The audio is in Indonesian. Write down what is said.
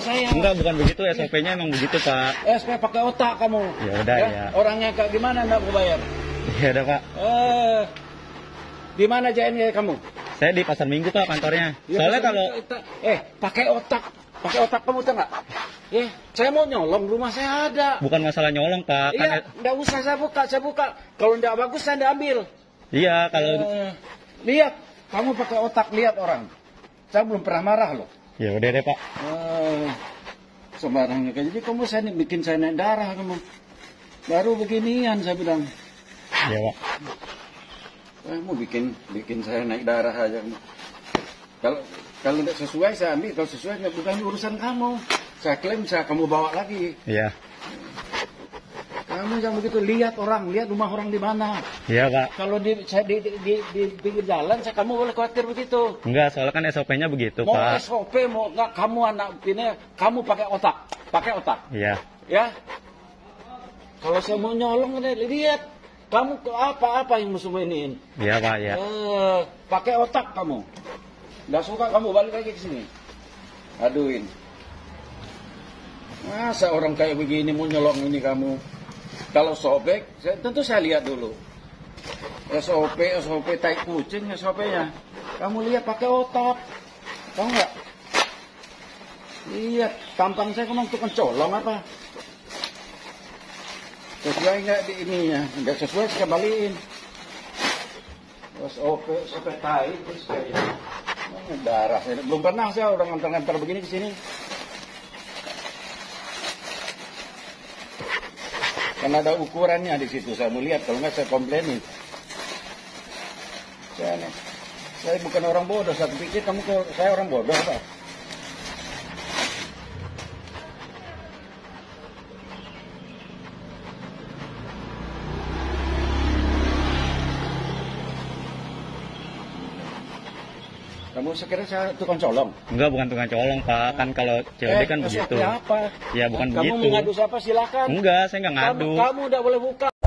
saya. Enggak, bukan begitu. SOP-nya emang begitu, Pak. SP pakai otak kamu. Ya udah ya. Orangnya kayak gimana nggak mau bayar? Ya udah, Pak. Di mana JNE kamu? Saya di Pasar Minggu, Pak, kantornya. Ya, Soalnya kalau pakai otak kamu tuh nggak? Saya mau nyolong, rumah saya ada. bukan masalah nyolong, Pak. Iya, nggak usah saya buka. Kalau nggak bagus saya nggak ambil. Iya, kalau Lihat, kamu pakai otak, lihat orang. Saya belum pernah marah loh. ya udah deh, Pak. Sembarangnya kayak jadi kamu bikin saya naik darah kamu. Baru beginian saya bilang. Iya, Pak. Kamu bikin saya naik darah aja. Kalau tidak sesuai saya ambil, kalau sesuai nggak, bukan urusan kamu. Saya klaim kamu bawa lagi. Iya. Kamu jangan begitu, lihat rumah orang di mana. Iya, Pak. Kalau di pinggir jalan, kamu boleh khawatir begitu. Enggak, soalnya kan SOP-nya begitu, Mau Pak. SOP, mau nggak, kamu anak ini, kamu pakai otak. Iya. Ya. Kalau saya mau nyolong, lihat. Kamu apa yang musuh iniin? Iya, Pak, ya. Pakai otak kamu. Nggak suka kamu balik lagi ke sini. Aduin. Masa orang kayak begini mau nyolong ini kamu? Kalau sobek, tentu saya lihat dulu. SOP tai kucing SOP-nya. Kamu lihat pakai otak. Tahu nggak? Lihat, tampang saya memang tukang colong apa? Sesuai nggak di ininya? Nggak sesuai saya balikin. SOP tai terus kayak darah. Belum pernah saya orang ngantar-ngantar begini ke sini. Karena ada ukurannya di situ, saya mau lihat, kalau nggak saya komplainin. Saya bukan orang bodoh, saya pikir saya orang bodoh apa? Kamu sekira saya tukang colong? Enggak, bukan tukang colong, Pak. Kan kalau COD kan begitu. Apa? Ya, bukan Kamu begitu. mau ngadu siapa silakan. Enggak, saya enggak ngadu. Kamu udah boleh buka.